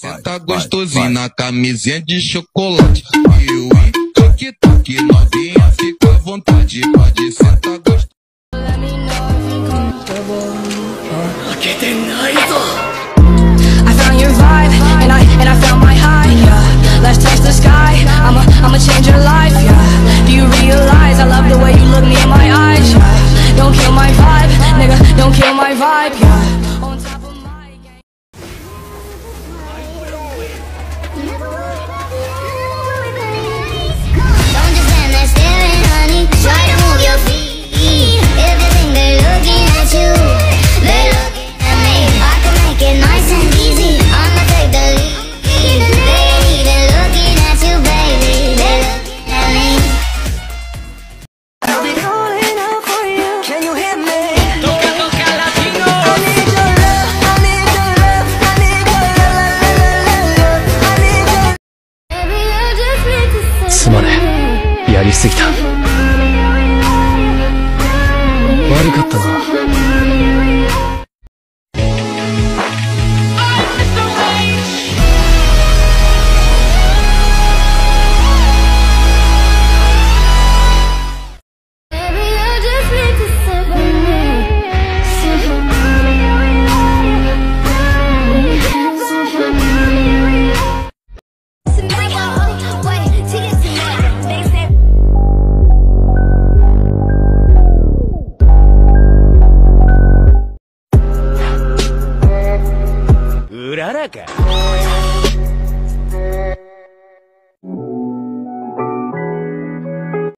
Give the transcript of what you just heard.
Tá gostosinho na camisinha de chocolate. Eu e toque novinha, fica à vontade, pode sentar gostoso. I found your vibe, and I found my high, yeah. Let's touch the sky, I'ma change your life, yeah. Do you realize I love the way you look me in my eyes, yeah. Don't kill my vibe, nigga, don't kill my vibe, yeah. On top of my game. Don't just stand there staring, honey. Try to move your feet. If you think they're looking at you, they're looking at me. I can make it nice and easy. I'ma take the lead. They ain't even looking at you, baby. They're looking at me. I'll be calling out for you. Can you hear me? Latino. I need your love. I need your love. I need your love. I need your. Baby, I just need to say. すまねえ、やりすぎた。悪かったな。